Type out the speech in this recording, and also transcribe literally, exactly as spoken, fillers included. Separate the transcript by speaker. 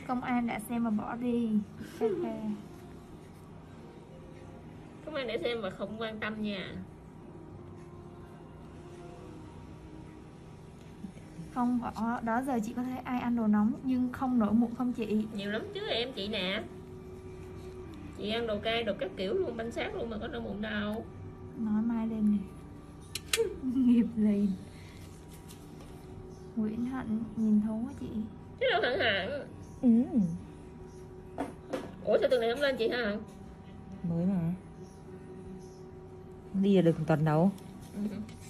Speaker 1: Công an đã xem mà bỏ đi.
Speaker 2: Công an đã xem mà không quan tâm nha.
Speaker 1: Không bỏ, đó giờ chị có thấy ai ăn đồ nóng nhưng không nổi mụn không chị?
Speaker 2: Nhiều lắm chứ em chị nè. Chị ăn đồ cay, đồ các kiểu luôn, bánh xác luôn mà có nổi mụn đâu.
Speaker 1: Nói mai lên này. Nghiệp gì? Nguyễn Hạnh nhìn thấu quá chị.
Speaker 2: Chứ đâu Hạnh Hạnh.
Speaker 3: Ừ.
Speaker 2: Ủa sao tuần này không lên chị hả?
Speaker 3: Mới mà. Đi là được một tuần đâu.
Speaker 2: Ừ.